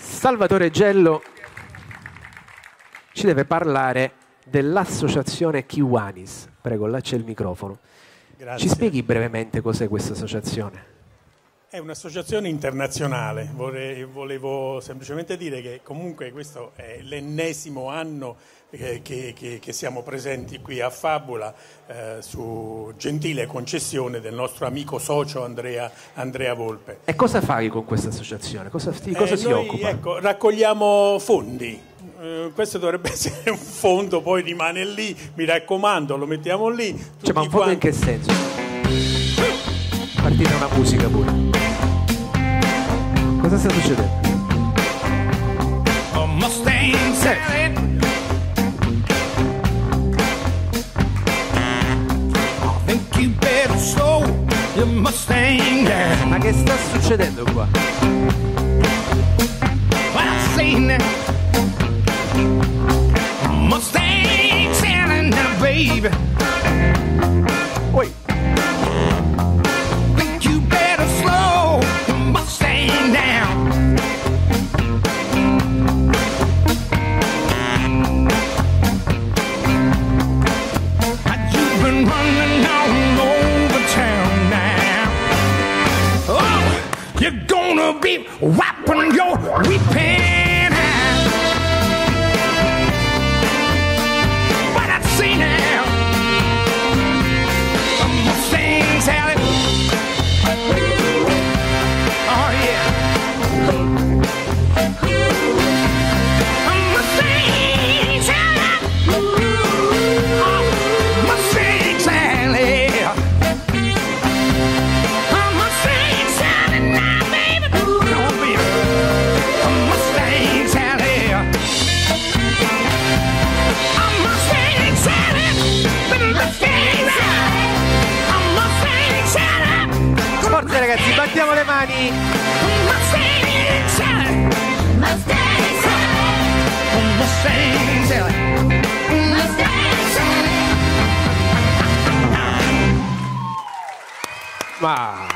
Salvatore Gello ci deve parlare dell'associazione Kiwanis. Prego, là c'è il microfono. Grazie. Ci spieghi brevemente cos'è questa associazione? È un'associazione internazionale, volevo semplicemente dire che comunque questo è l'ennesimo anno che siamo presenti qui a Fabula su gentile concessione del nostro amico socio Andrea Volpe. E cosa fai con questa associazione? Di cosa si noi, occupa? Ecco, raccogliamo fondi. Questo dovrebbe essere un fondo, poi rimane lì, mi raccomando, lo mettiamo lì. Cioè, ma un fondo in che senso? Partita una musica pure. Cosa sta succedendo? Mustang salad. I think you better slow your Mustang down. Ma che sta succedendo qua? Well, I've seen that Mustang salad now, baby. Oi. Think you better slow your Mustang down. You've been running all over town now. Oh, you're gonna be wiping your weeping eye. But I see now a Mustang salad. Oh yeah. A Mustang salad. Oh, Mustang salad. A Mustang salad now, baby. Gonna be a Mustang salad. A Mustang salad. Mustang salad. A Mustang salad. Forza ragazzi, battiamo le mani! Mustang salad. Mustang salad. Mustang salad. Mustang salad. Ma...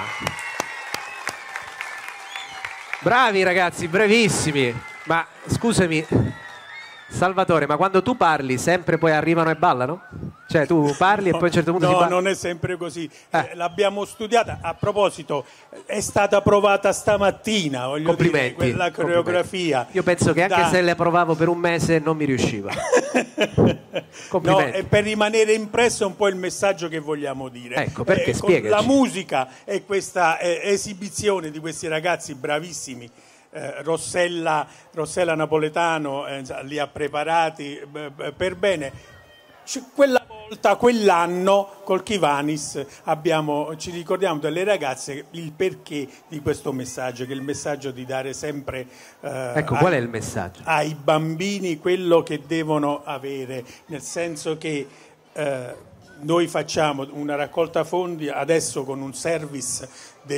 Bravi ragazzi, bravissimi! Ma scusami, Salvatore, ma quando tu parli sempre poi arrivano e ballano? Cioè tu parli e poi a un certo punto si No, balla? non è sempre così. L'abbiamo studiata. A proposito, è stata provata stamattina, voglio Complimenti. dire, quella coreografia. Io penso che anche se le provavo per un mese non mi riusciva. No, Complimenti. è per rimanere impresso un po' il messaggio che vogliamo dire. Ecco, perché con spiegaci. la musica e questa esibizione di questi ragazzi bravissimi. Rossella Napoletano li ha preparati per bene. Quella volta, quell'anno col Kiwanis ci ricordiamo delle ragazze il perché di questo messaggio, che è il messaggio di dare sempre Ecco, qual è il messaggio? ai bambini quello che devono avere, nel senso che noi facciamo una raccolta fondi adesso con un service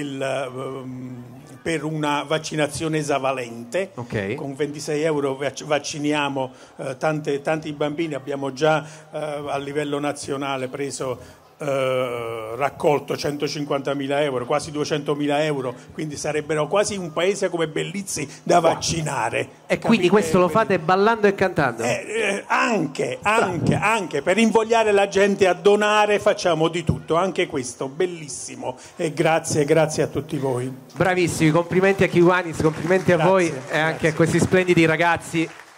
per una vaccinazione esavalente. Ok. Con 26 euro vacciniamo tanti bambini. Abbiamo già a livello nazionale raccolto 150.000 euro, quasi 200.000 euro, quindi sarebbero quasi un paese come Bellizzi da vaccinare. E quindi questo lo fate ballando e cantando? Anche per invogliare la gente a donare facciamo di tutto, anche questo, bellissimo. E grazie a tutti voi. Bravissimi, complimenti a Kiwanis, complimenti a voi e anche a questi splendidi ragazzi.